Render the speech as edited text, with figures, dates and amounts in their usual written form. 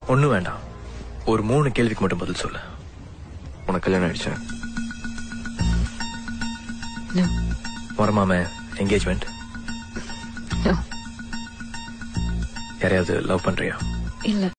ஒண்ணும் வேண்டாம். ஒரு 3 கேள்விக்கு மட்டும் பதில் சொல்லு. உனக்கு கல்யாணம் ஆயிடுச்சா? மரமாம என்கேஜ்மெண்ட்? யாரையாவது லவ் பண்றியா? இல்ல.